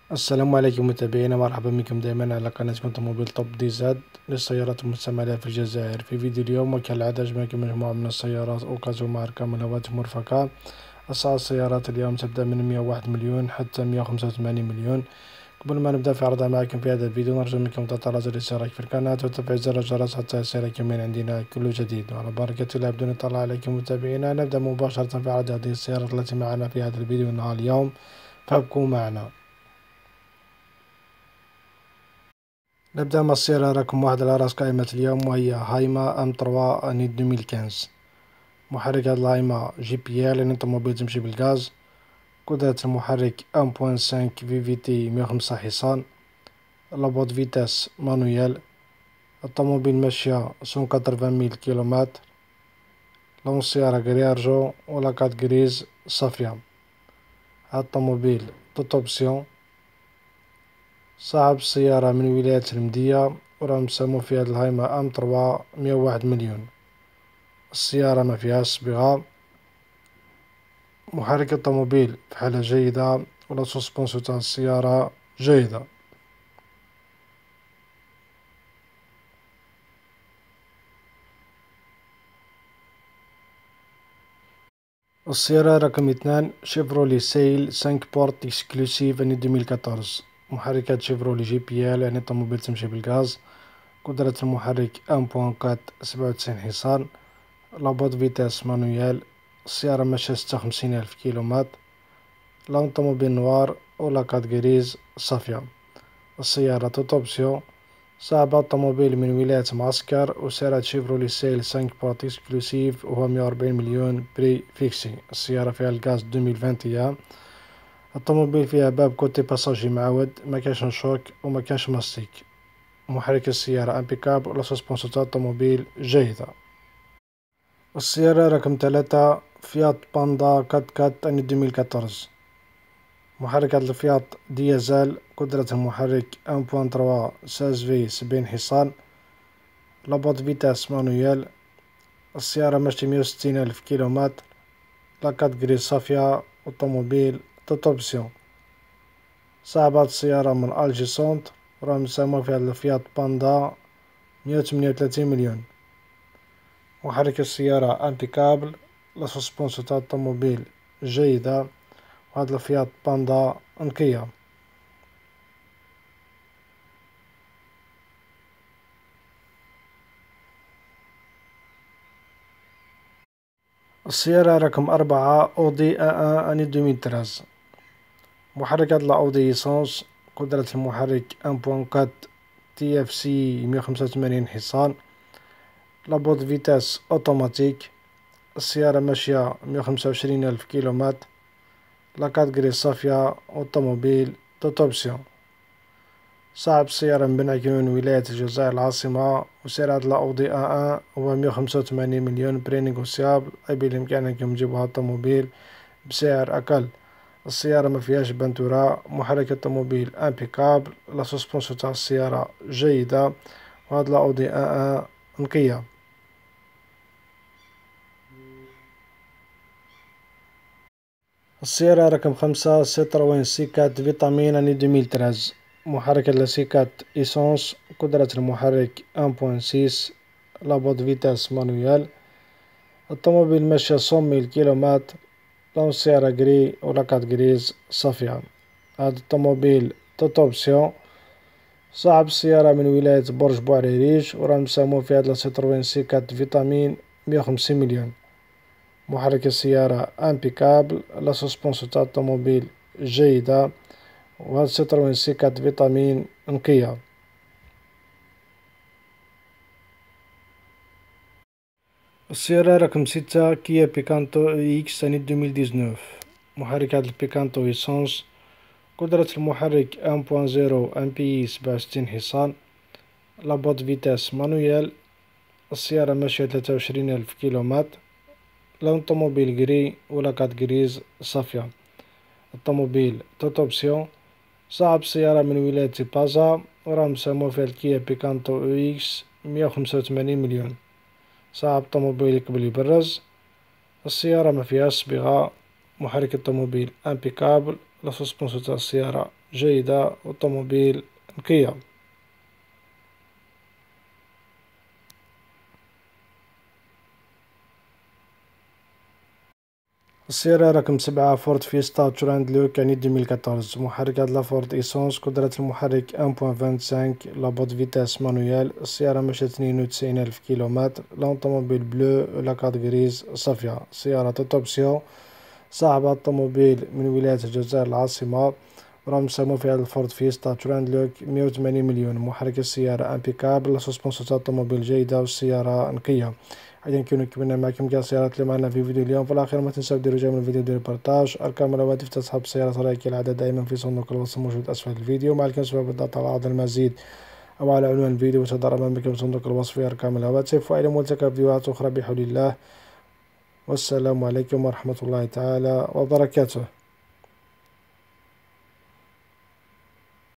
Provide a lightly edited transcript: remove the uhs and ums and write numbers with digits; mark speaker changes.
Speaker 1: السلام عليكم متابعينا، مرحبا بكم دائما على قناتكم طوموبيل توب دي زاد للسيارات المستعملة في الجزائر. في فيديو اليوم وكالعادة أجمعكم مجموعة من السيارات أوكازو ماركة من هواتف مرفقة. أسعار السيارات اليوم تبدأ من 101 مليون حتى 185 مليون. قبل ما نبدأ في عرضها معكم في هذا الفيديو نرجو منكم تضغطوا زر الاشتراك في القناة وتفعيل زر الجرس حتى يصلكم من عندنا كل جديد. وعلى بركة الله بدون إطالة عليكم متابعينا نبدأ مباشرة في عرض هذه السيارات التي معنا في هذا الفيديو نهار اليوم، فابقوا معنا. نبدأ مع السيارة رقم واحد على رأس قائمة اليوم، وهي هايما ام 3 اني 2015. محرك هاد الهايما جي بي ال يعني طوموبيل تمشي بالغاز. قدرة المحرك 1.5 في في تي 105 حصان. لابوط فيتاس مانويال. الطوموبيل ماشية 180 ميل كيلومتر. لون السيارة غري ارجو ولاكاد غريز صافية. هاد الطوموبيل توت اوبسيون. صاحب السيارة من ولاية المدية، وراهم مسمو في هاد الهايما ام 3 101 مليون. السيارة ما فيهاش صبغة. محرك الطوموبيل في حالة جيدة، ولا سوسبونسيو تاع السيارة جيدة. السيارة رقم 2 شيفرولي سيل 5 بورت اكسكلوسيف اني 2014. محركات شيفرولي جي بي ال يعني الطوموبيل تمشي بالغاز. قدرة المحرك 1.4 97 حصان. لابوط فيتاس مانويال. السيارة ماشية 56 ألف كيلومتر. لون طوموبيل نوار ولا كاتغريز صافية. السيارة توت اوبسيون. صاحب الطوموبيل من ولاية معسكر، وسعر شيفرولي سيل 5 بورت اكسكلوسيف وهو 140 مليون بري فيكسي. السيارة فيها الغاز 2021. الطوموبيل فيها باب كوتي باساجي معود، مكانش شوك ومكانش ماستيك. محرك السيارة امبيكابل، ولا سسبونسو تاع الطوموبيل جيدة. السيارة رقم 3 فيات باندا 4x4 اني 2014. محرك هاد الفيات ديازل. قدرة المحرك 1.3 16 في 70 حصان. لابوط فيتاس مانويال. السيارة ماشية 160 ألف كيلومتر. لاكات غريس صافية، والطوموبيل توت اوبسيون. صاحب هاد السيارة من الجي سونت، وراهم يسموه في هاد الفيات باندا 138 مليون. محرك السيارة امبيكابل. لا سسبونسيو تاع الطوموبيل جيدة. وهاد الفيات باندا نقية. السيارة رقم 4 أودي A1 اني 2013. محرك هاد الأودي إيسونس. قدرة المحرك 1.4 تي اف سي 185 حصان. لابوط فيتاس اوتوماتيك. السيارة ماشية 125 ألف كيلومتر. لاكات غريس صافية، والطوموبيل توت اوبسيون. صاحب السيارة من بن عكيون ولاية الجزائر العاصمة، وسعر هاد الأودي A1 هو 185 مليون بري نيغوسيابل. أي بإمكانكم تجيبوا هاد الطوموبيل بسعر أقل. السيارة ما فيهاش بنتورا. محرك الطوموبيل امبيكابل. لا سسبونسيو تاع السيارة جيدة. وهاد الأودي A1 نقية. السيارة رقم 5 سيتروين سيكات فيتامين اني 2013. محرك لاسيكات إيسونس. قدرة المحرك 1.6. لابوط فيتاس مانويال. الطوموبيل ماشية 100 ميل كيلومتر. لون السيارة غري ولاكات غريز صافية. هاد الطوموبيل توت اوبسيون. صاحب السيارة من ولاية برج بوعريريج، وراهم مساهمون في هاد سيتروين سيكات فيتامين 150 مليون. محرك السيارة امبيكابل. لا سسبونسيو تاع الطوموبيل جيدة. وهاد سيتروين سيكات فيتامين نقية. السيارة رقم 6 كيا بيكانتو اكس سنة 2019. محرك هاد البيكانتو ايسونس. قدرة المحرك 1.0 ام بي 67 حصان. لابوط فيتاس مانويال. السيارة ماشية 23 ألف كيلومتر. لون طوموبيل غري ولاكات غريز صافية. الطوموبيل توت اوبسيون. صاحب السيارة من ولاية بازا، وراهم مسموه في الكيا بيكانتو او اكس 185 مليون. صاحب الطوموبيل يقبل يبرز. السيارة ما فيهاش صبغة. محرك الطوموبيل امبيكابل. لا سسبونسيون تاع السيارة جيدة، والطوموبيل نقية. السيارة رقم 7 فورد فيستا توراند لوك يعني 2014. محرك هاد لافورد إيسونس. قدرة المحرك 1.25. لابوت فيتاس مانويال. السيارة مشات 92,000 كيلومتر. لونطوموبيل بلو لاكاد غريز صافية. السيارة توتوبسيون. صاحب الطوموبيل من ولاية الجزائر العاصمة. راهم مساهمو في هاد الفورد فيستا توراند لوك 180 مليون. محرك السيارة امبيكابل. سسبونسيون تاع الطوموبيل جيدة، والسيارة نقية. إذا كنا كملنا معكم كاع السيارات اللي معنا في فيديو اليوم. في الأخير ما تنساو ديروا جيم الفيديو، ديروا بارطاج. أرقام الهواتف تاع صحاب السيارات راهي كالعادة دائما في صندوق الوصف موجود أسفل الفيديو. مع الكسب بالضغط على عرض المزيد أو على عنوان الفيديو وتظهر أمامكم صندوق الوصف في أرقام الهواتف. وإلى ملتقى فيديوهات أخرى بحول الله، والسلام عليكم ورحمة الله تعالى وبركاته.